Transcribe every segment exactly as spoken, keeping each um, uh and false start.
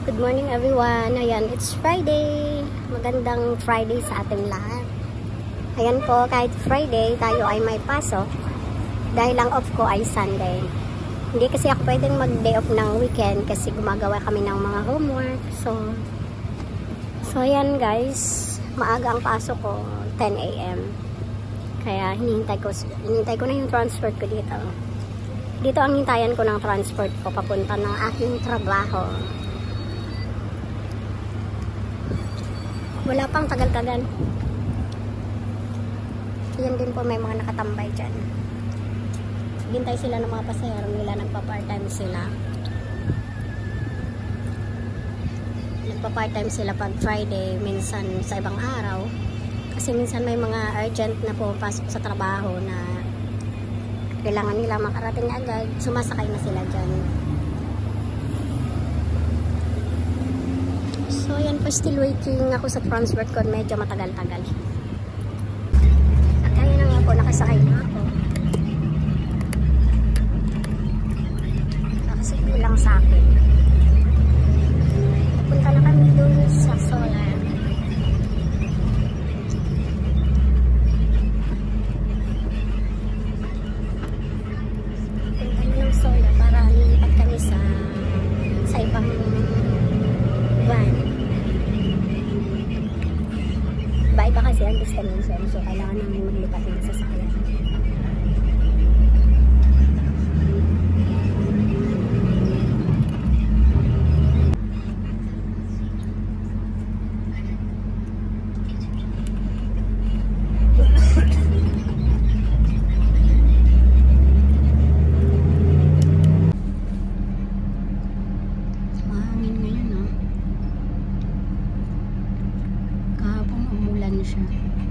Good morning everyone. Ayan, it's Friday. Magandang Friday sa ating lahat. Ayan po, kahit Friday tayo ay may pasok dahil ang off ko ay Sunday. Hindi kasi ako pwedeng mag-day off ng weekend kasi gumagawa kami ng mga homework. So, so ayan guys, maaga ang pasok ko, ten A M Kaya hinihintay ko, hinihintay ko na yung transport ko dito. Dito ang hintayan ko ng transport ko papunta ng aking trabaho. Wala pang tagal-tagal. Yan din po, may mga nakatambay dyan. Hintay sila ng mga pasahero nila, nagpa-part-time sila. Nagpa-part-time sila pag Friday, minsan sa ibang araw. Kasi minsan may mga urgent na pumapasok sa trabaho na kailangan nila makarating agad. Sumasakay na sila dyan. So, yan po, still waiting ako sa transport ko. Medyo matagal-tagal. At ayun na nga po, nakasakay na ako. Nakasakay lang sa akin. Pupunta na kami doon sa Solar. Pupunta na ng Solar para lipat kami sa sa ibang van. Iba kasi ang destination, so kailangan namin maglipat ng sasakyan. Mahangin ngayon, no? Kahapon umulan siya.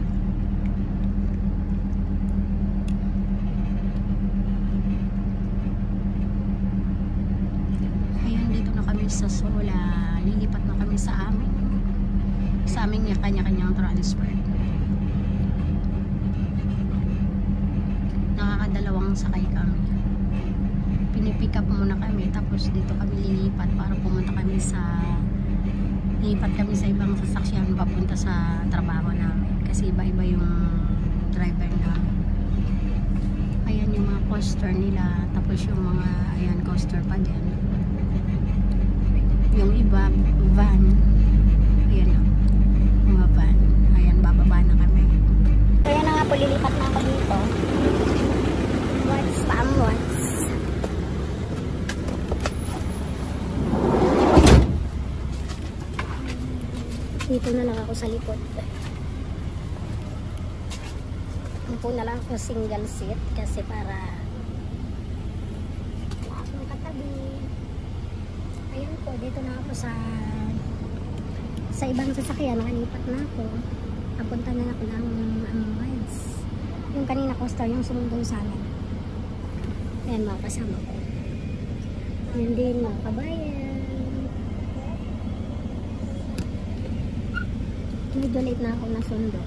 Ayan, dito na kami sa Sola. Lilipat na kami sa amin. Sa amin niya kanya-kanyang transfer. Nakakadalawang sakay kami. Pinipick up muna kami, tapos dito kami lilipat para pumunta kami sa lipat kami sa ibang sasakyan papunta sa trabaho namin kasi iba-iba yung driver namin. Ayan yung mga coaster nila, tapos yung mga ayan coaster pa din, yung iba van, ayan o, mga van. Ayan, bababa na kami. Ayan na nga po, lilipat na ako dito. What's tam what's dito na lang ako sa likod. Upo na lang ako single seat kasi para akong katabi. Ayan po, dito na ako sa sa ibang sasakyan. Nakalipat na ako. Papunta na ako ng um, miles. Yung kanina coaster yung sumundong sa amin. Ayan mga kasama ko. Ayan din mga kabayan. Medyo late na ako nasundo.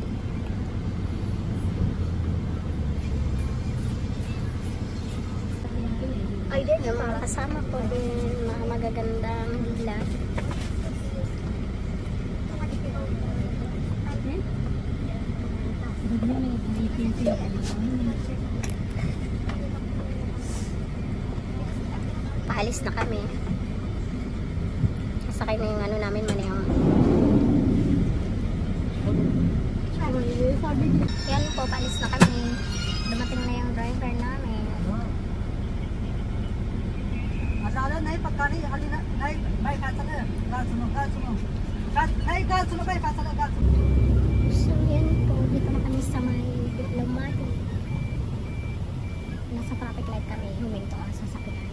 Ay din, yung mga kasama ko din, mga magagandang hila. Paalis na kami. Kasakay na yung ano namin, maniyang. Yan po, paalis na kami. Dumating na yung driver namin. Masala na yung pagkari, alina, ay, bay, kasa na, kasa mo, kasa mo. Ay, kasa mo, bay, kasa na, kasa mo. So, yan po, dito na kami sa may diplomatic. Nasa traffic light kami, huminto ang sasakyan.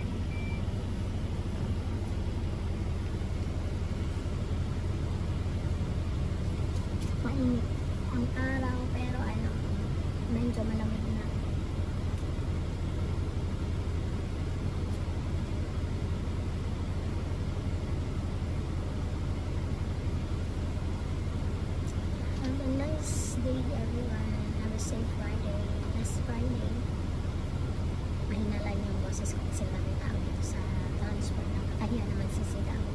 Mainit ang araw, pero ano, medyo malamig na. Have a nice day everyone. Have a safe Friday. Last Friday. Mahina lang yung boses ko kasi lang tao dito sa transport. Nakakahiya naman sisigaw.